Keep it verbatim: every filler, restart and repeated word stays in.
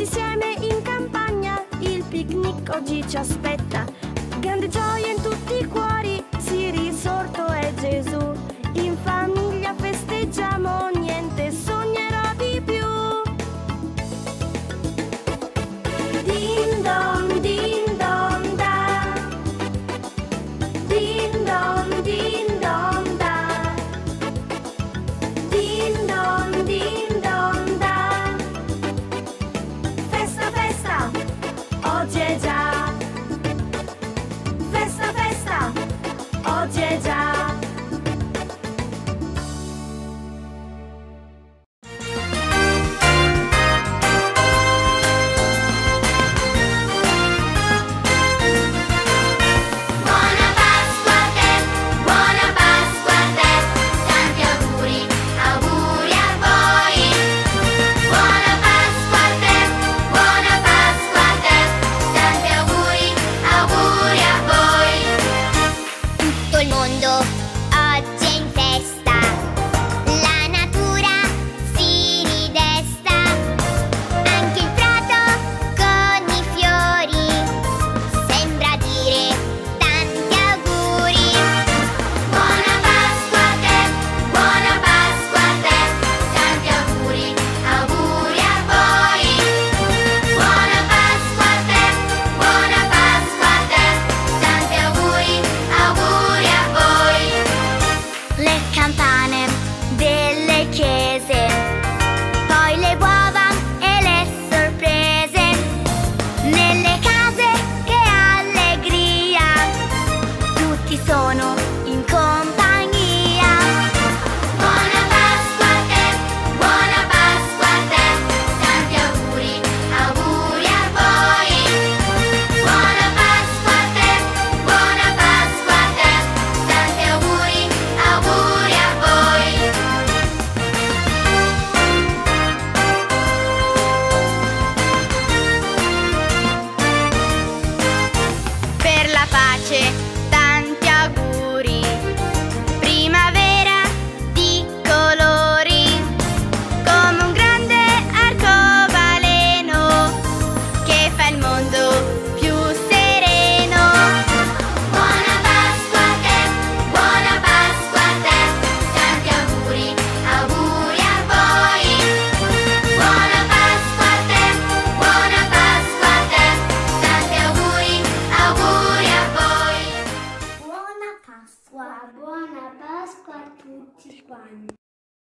tutti insieme in campagna, il picnic oggi ci aspetta. Grande gioia in tutti i cuori, sì, risorto è Gesù. In famiglia festeggiamo, niente sognerò di più. Din don, din don da. Din don, din don da. Din don, din don da. Festa, festa, oggi è già. Festa, festa, oggi è già. Sono in compagnia. Buona Pasqua a te, buona Pasqua a te, tanti auguri, auguri a voi. Buona Pasqua a te, buona Pasqua a te, tanti auguri, auguri a voi. Per la pace tanti auguri, primavera di colori, come un grande arcobaleno che fa il mondo più sereno. Buona Pasqua a te, buona Pasqua a te, tanti auguri, auguri a voi. Buona Pasqua a te, buona Pasqua a te, tanti auguri, auguri a voi. Buona Pasqua, buona Pasqua a tutti quanti.